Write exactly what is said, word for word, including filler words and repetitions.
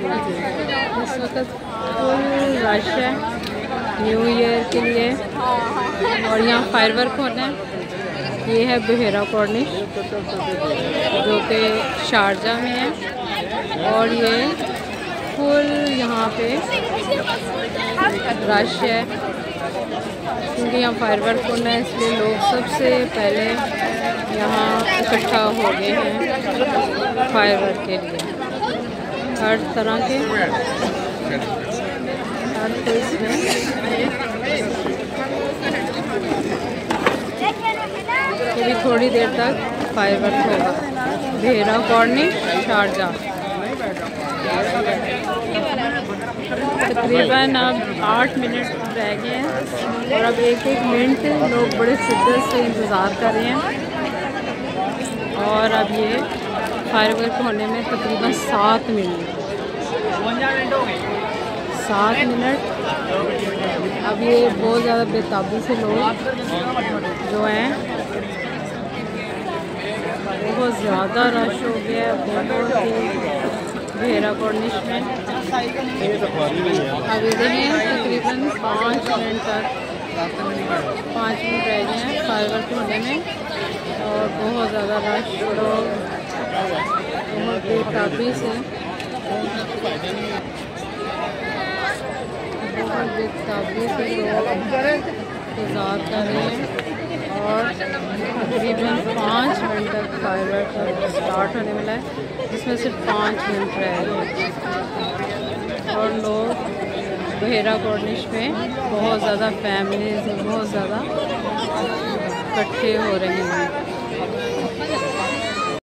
इस वक्त full rush है न्यू ईयर के लिए और यहाँ फायरवर्क होना है। ये है बहेरा कॉर्निश जो कि शारजा में है और ये फुल यहाँ पे रश है क्योंकि यहाँ फायरवर्क होना है, इसलिए लोग सबसे पहले यहाँ इकट्ठा हो गए हैं फायरवर्क के लिए। हर तरह के हर कोई इसमें अभी थोड़ी देर तक फायरवर्क होगा। बहेरा कॉर्निश शारजा तकरीबन अब आठ मिनट रह गए हैं और अब एक एक मिनट लोग बड़े शिद्दत से इंतज़ार कर रहे हैं और अब ये फायरवर्क होने में तकरीबन सात मिनट सात मिनट अब ये बहुत ज़्यादा बेताबी से लोग जो हैं बहुत ज़्यादा रश हो गया है बहुत ही बहेरा कॉर्निश में। अब इधर हैं तकरीबन पाँच मिनट तक पाँच मिनट रह गए हैं फायरवर्क होने में और बहुत ज़्यादा रश लोग बहुत बेताबी से बहुत बेताबी से लोग इंतज़ार कर रहे हैं और तकरीबन पाँच मिनट तक फायरवर्क स्टार्ट होने वाला है जिसमें सिर्फ पाँच मिनट रह गए और लोग बहेरा कॉर्निश में बहुत ज़्यादा फैमिलीज बहुत ज़्यादा इकट्ठे हो रहे हैं।